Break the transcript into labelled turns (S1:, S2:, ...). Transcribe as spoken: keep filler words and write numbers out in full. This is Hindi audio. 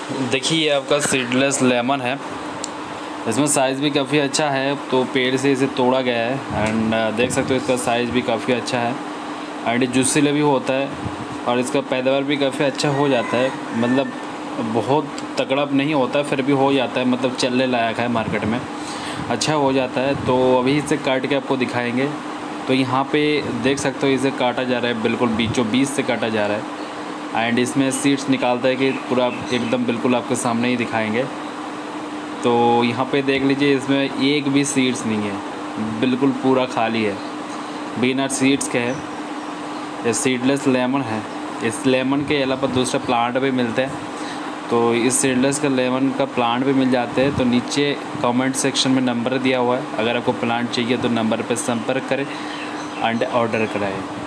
S1: देखिए ये आपका सीडलेस लेमन है, इसमें साइज़ भी काफ़ी अच्छा है। तो पेड़ से इसे तोड़ा गया है एंड देख सकते हो इसका साइज़ भी काफ़ी अच्छा है एंड जूसीले भी होता है और इसका पैदावार भी काफ़ी अच्छा हो जाता है। मतलब बहुत तगड़ा नहीं होता है, फिर भी हो जाता है, मतलब चलने लायक है, मार्केट में अच्छा हो जाता है। तो अभी इसे काट के आपको दिखाएंगे। तो यहाँ पे देख सकते हो इसे काटा जा रहा है, बिल्कुल बीचों बीच से काटा जा रहा है एंड इसमें सीड्स निकालता है कि पूरा एकदम बिल्कुल आपके सामने ही दिखाएंगे। तो यहाँ पे देख लीजिए इसमें एक भी सीड्स नहीं है, बिल्कुल पूरा खाली है, बिना सीड्स के है। ये सीडलेस लेमन है। इस लेमन के अलावा दूसरे प्लांट भी मिलते हैं, तो इस सीडलेस का लेमन का प्लांट भी मिल जाते हैं। तो नीचे कमेंट सेक्शन में नंबर दिया हुआ है, अगर आपको प्लांट चाहिए तो नंबर पर संपर्क करें एंड ऑर्डर कराएं।